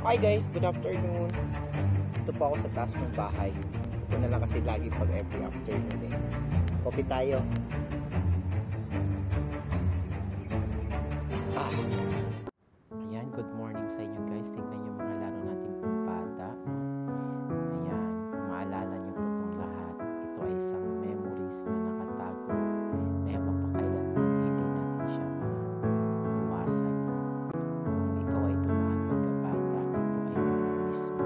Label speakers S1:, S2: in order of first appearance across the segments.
S1: Hi guys, good afternoon. Ito po ako sa taas ng bahay. Ito na lang kasi lagi pag every afternoon eh. Coffee tayo. Ayan, good morning sa inyo guys. Tingnan nyo mga laro natin pong bata. Ayan, kung maalala nyo po itong lahat, ito ay isang memories na nakatago. Kaya mapakailanman hindi natin siya maiwasan. Kung ikaw ay dumaan pagkabata, ito ay mamimiss mo.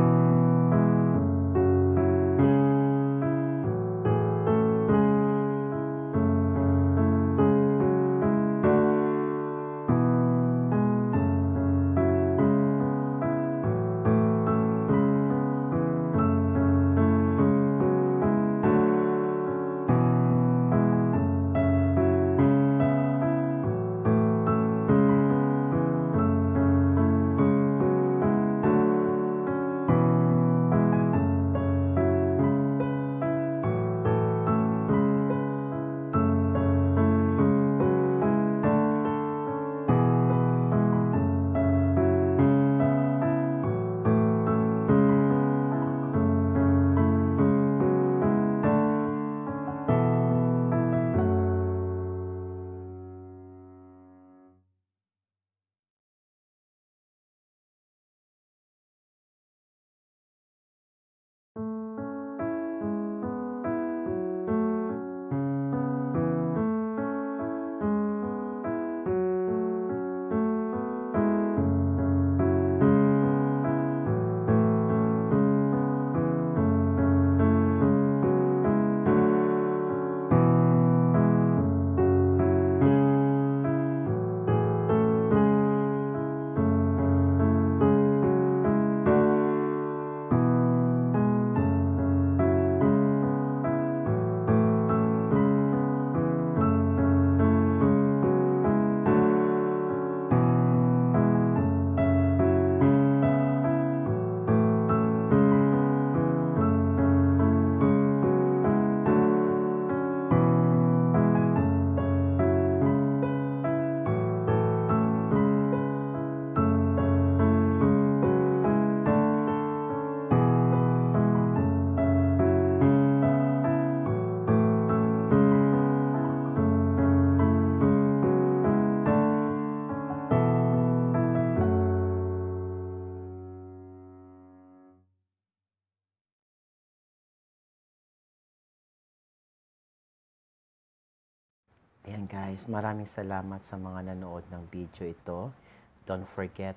S1: Ayan guys, maraming salamat sa mga nanood ng video ito. Don't forget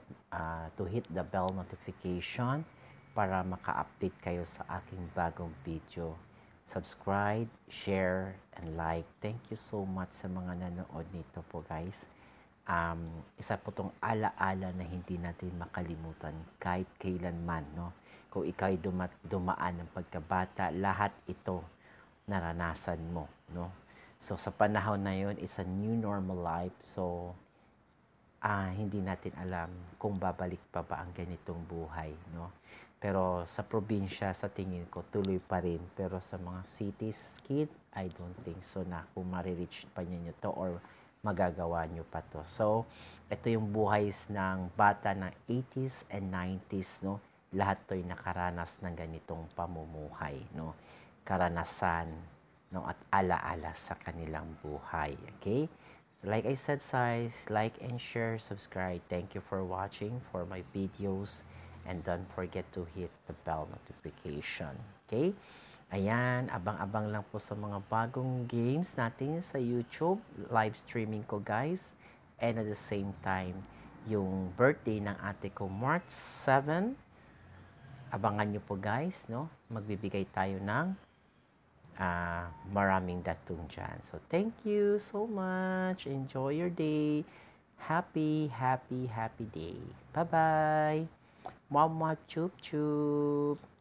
S1: to hit the bell notification para maka-update kayo sa aking bagong video. Subscribe, share, and like. Thank you so much sa mga nanood nito po guys. Isa po tong alaala na hindi natin makalimutan kahit kailanman, no? Kung ikaw ay dumaan ng pagkabata, lahat ito naranasan mo, no? So, sa panahon na yun, it's a new normal life. So, hindi natin alam kung babalik pa ba ang ganitong buhay, no? Pero sa probinsya, sa tingin ko, tuloy pa rin. Pero sa mga cities, kid, I don't think so na kung marireach pa niyo to or magagawa nyo pa to. So, ito yung buhay ng bata ng 80s and 90s, no? Lahat to'y nakaranas ng ganitong pamumuhay, no? Karanasan, no, at alaala sa kanilang buhay. Okay? So like I said, guys, like and share, subscribe. Thank you for watching for my videos. And don't forget to hit the bell notification. Okay? Ayan, abang-abang lang po sa mga bagong games natin sa YouTube. Live streaming ko, guys. And at the same time, yung birthday ng ate ko, March 7. Abangan nyo po, guys, no? Magbibigay tayo ng maraming datong dyan. So, thank you so much. Enjoy your day. Happy, happy, happy day. Bye-bye. Mama chup chup.